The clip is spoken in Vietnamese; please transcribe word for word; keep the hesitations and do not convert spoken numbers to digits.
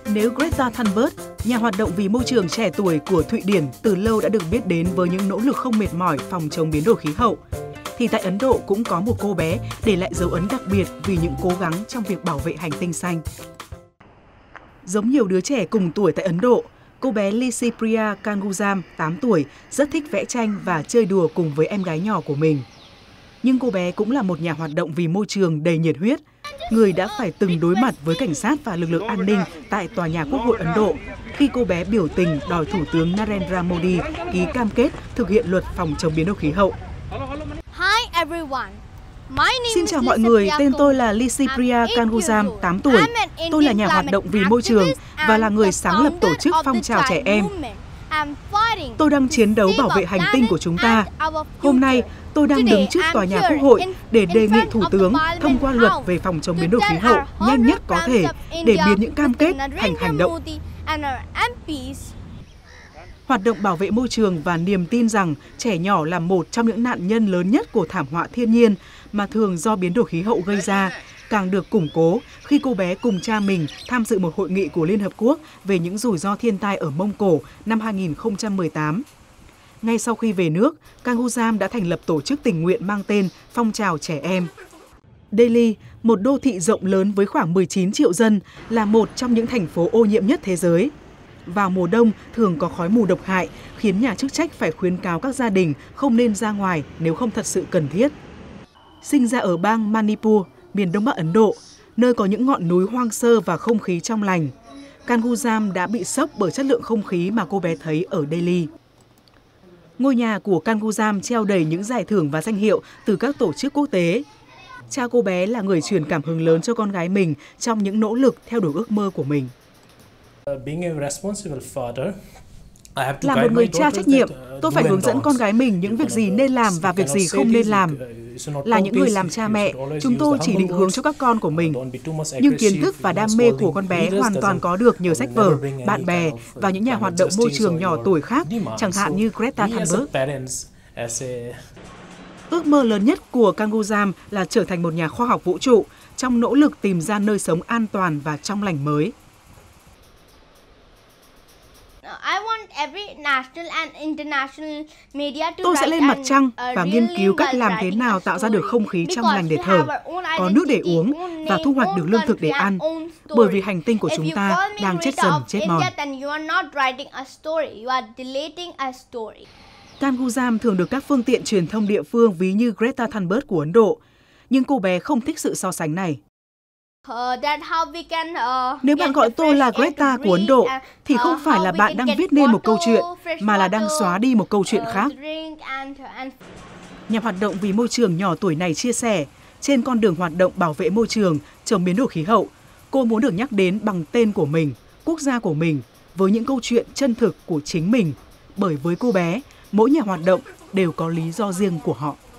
Nếu Greta Thunberg, nhà hoạt động vì môi trường trẻ tuổi của Thụy Điển từ lâu đã được biết đến với những nỗ lực không mệt mỏi phòng chống biến đổi khí hậu, thì tại Ấn Độ cũng có một cô bé để lại dấu ấn đặc biệt vì những cố gắng trong việc bảo vệ hành tinh xanh. Giống nhiều đứa trẻ cùng tuổi tại Ấn Độ, cô bé Lysipriya Kanguram, tám tuổi, rất thích vẽ tranh và chơi đùa cùng với em gái nhỏ của mình. Nhưng cô bé cũng là một nhà hoạt động vì môi trường đầy nhiệt huyết, người đã phải từng đối mặt với cảnh sát và lực lượng an ninh tại tòa nhà Quốc hội Ấn Độ khi cô bé biểu tình đòi Thủ tướng Narendra Modi ký cam kết thực hiện luật phòng chống biến đổi khí hậu. Hi everyone. Xin chào mọi người, tên tôi là Lysipriya Kanguram, tám tuổi. Tôi là nhà hoạt động vì môi trường và là người sáng lập tổ chức phong trào trẻ em. Tôi đang chiến đấu bảo vệ hành tinh của chúng ta. Hôm nay, tôi đang đứng trước tòa nhà Quốc hội để đề nghị Thủ tướng thông qua luật về phòng chống biến đổi khí hậu nhanh nhất có thể để biến những cam kết thành hành động. Hoạt động bảo vệ môi trường và niềm tin rằng trẻ nhỏ là một trong những nạn nhân lớn nhất của thảm họa thiên nhiên mà thường do biến đổi khí hậu gây ra, càng được củng cố khi cô bé cùng cha mình tham dự một hội nghị của Liên Hợp Quốc về những rủi ro thiên tai ở Mông Cổ năm hai nghìn không trăm mười tám. Ngay sau khi về nước, Kanguram đã thành lập tổ chức tình nguyện mang tên Phong trào Trẻ Em. Delhi, một đô thị rộng lớn với khoảng mười chín triệu dân, là một trong những thành phố ô nhiễm nhất thế giới. Vào mùa đông thường có khói mù độc hại, khiến nhà chức trách phải khuyến cáo các gia đình không nên ra ngoài nếu không thật sự cần thiết. Sinh ra ở bang Manipur, miền đông bắc Ấn Độ, nơi có những ngọn núi hoang sơ và không khí trong lành, Kanguram đã bị sốc bởi chất lượng không khí mà cô bé thấy ở Delhi. Ngôi nhà của Kanguram treo đầy những giải thưởng và danh hiệu từ các tổ chức quốc tế. Cha cô bé là người truyền cảm hứng lớn cho con gái mình trong những nỗ lực theo đuổi ước mơ của mình. Là một người cha trách nhiệm, tôi phải hướng dẫn con gái mình những việc gì nên làm và việc gì không nên làm. Là những người làm cha mẹ, chúng tôi chỉ định hướng cho các con của mình. Nhưng kiến thức và đam mê của con bé hoàn toàn có được nhờ sách vở, bạn bè và những nhà hoạt động môi trường nhỏ tuổi khác, chẳng hạn như Greta Thunberg. Ước mơ lớn nhất của Kanguram là trở thành một nhà khoa học vũ trụ trong nỗ lực tìm ra nơi sống an toàn và trong lành mới. Tôi sẽ lên mặt trăng và nghiên cứu cách làm thế nào tạo ra được không khí trong lành để thở, có nước để uống và thu hoạch được lương thực để ăn, bởi vì hành tinh của chúng ta đang chết dần chết mòn. Kanguram thường được các phương tiện truyền thông địa phương ví như Greta Thunberg của Ấn Độ, nhưng cô bé không thích sự so sánh này. Nếu bạn gọi tôi là Greta của Ấn Độ, thì không phải là bạn đang viết nên một câu chuyện, mà là đang xóa đi một câu chuyện khác. Nhà hoạt động vì môi trường nhỏ tuổi này chia sẻ, trên con đường hoạt động bảo vệ môi trường, chống biến đổi khí hậu, cô muốn được nhắc đến bằng tên của mình, quốc gia của mình, với những câu chuyện chân thực của chính mình, bởi với cô bé, mỗi nhà hoạt động đều có lý do riêng của họ.